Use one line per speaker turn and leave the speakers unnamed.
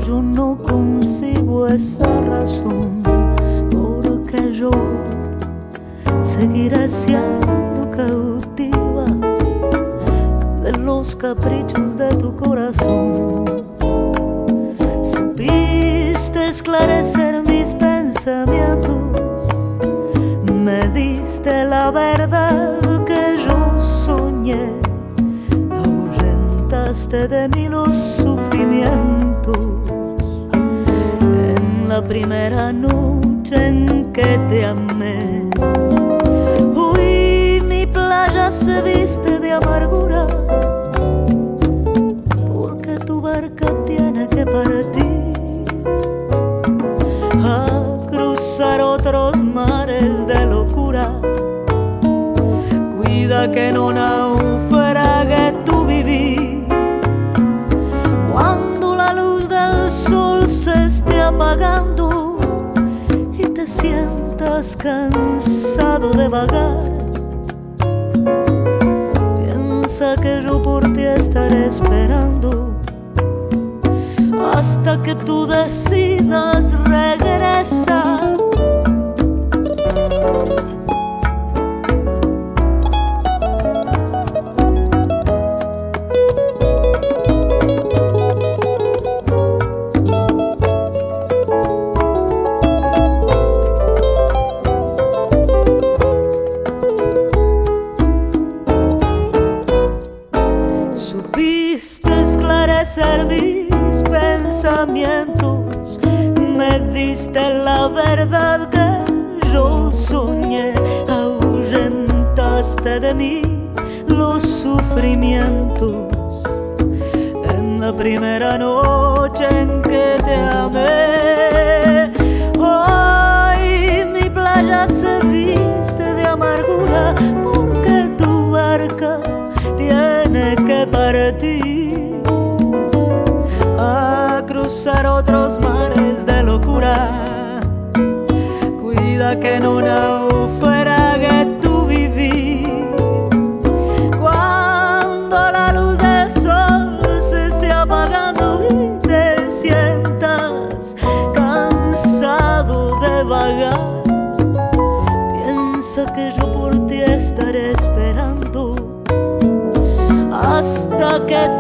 yo no concibo esa razón, porque yo seguiré siendo cautiva de los caprichos de tu corazón. Supiste esclarecer mis pensamientos, me diste la verdad que yo soñé, ahuyentaste de mí los sufrimientos. En la primera noche en que te amé, hoy mi playa se viste de amargura, porque tu barca tiene que partir a cruzar otros mares de locura. Cuida que no naufrague tu vivir cuando la luz del sol se esté apagando y te sientas cansado de vagar. Piensa que yo por ti estaré esperando hasta que tú decidas regresar. Supiste esclarecer mis pensamientos, me diste la verdad que yo soñé, ahuyentaste de mí los sufrimientos. En la primera noche en que te amé, hoy mi playa se viste de amargura, porque tu barca tiene que partir a cruzar otros mares de locura. Cuida que no naufrague tu vivir cuando la luz del sol se esté apagando y te sientas cansado de vagar. Piensa que yo por ti estaré esperando hasta que